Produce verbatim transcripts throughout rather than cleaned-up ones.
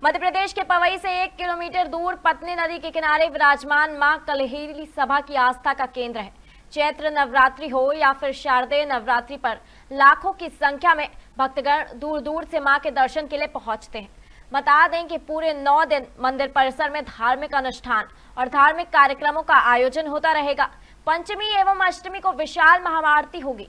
मध्य प्रदेश के पवई से एक किलोमीटर दूर पत्नी नदी के किनारे विराजमान मां कलहेली सभा की आस्था का केंद्र है। चैत्र नवरात्रि हो या फिर शारदीय नवरात्रि पर लाखों की संख्या में भक्तगण दूर दूर से मां के दर्शन के लिए पहुंचते हैं। बता दें कि पूरे नौ दिन मंदिर परिसर में धार्मिक अनुष्ठान और धार्मिक कार्यक्रमों का आयोजन होता रहेगा। पंचमी एवं अष्टमी को विशाल महाआरती होगी।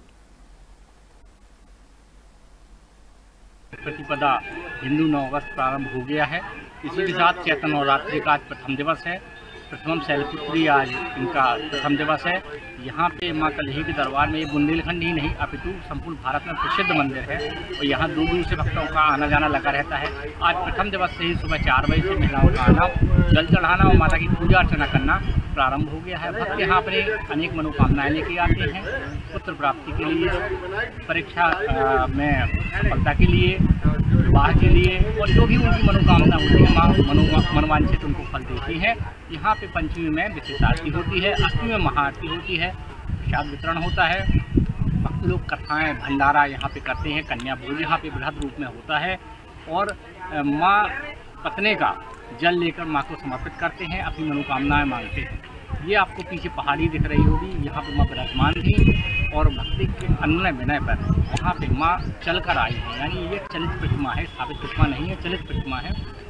प्रतिपदा हिंदू नववर्ष प्रारंभ हो गया है। इसी के साथ चैत्र नवरात्रि का आज प्रथम दिवस है। प्रथम शैलपुत्री आज इनका प्रथम दिवस है। यहाँ पे माँ कलही के दरबार में ये बुंदेलखंड ही नहीं अपितु संपूर्ण भारत में प्रसिद्ध मंदिर है और यहाँ दूर दूर से भक्तों का आना जाना लगा रहता है। आज प्रथम दिवस से ही सुबह चार बजे से महिलाओं का आना, जल चढ़ाना और माता की पूजा अर्चना करना प्रारंभ हो गया है। भक्त यहाँ अपने अनेक मनोकामनाएं लेके आते हैं, पुत्र प्राप्ति के लिए, परीक्षा में सफलता के लिए, विवाह के लिए और जो भी उनकी मनोकामना होती है माँ मनो मनोवांछित उनको फल देती है। यहाँ पे पंचमी में विशेष आरती होती है, अष्टमी में महाआरती होती है, प्रसाद वितरण होता है। भक्त लोग कथाएं भंडारा यहाँ पे करते हैं, कन्या भोज यहाँ पे बृहद रूप में होता है और माँ पत्नी का जल लेकर माँ को समर्पित करते हैं, अपनी मनोकामनाएं मांगते हैं। ये आपको पीछे पहाड़ी दिख रही होगी, यहाँ पे माँ विराजमान थी और भक्ति के अन्य विनय पर यहाँ पे माँ चल कर आई है। यानी ये चलित प्रतिमा है, स्थापित प्रतिमा नहीं है, चलित प्रतिमा है।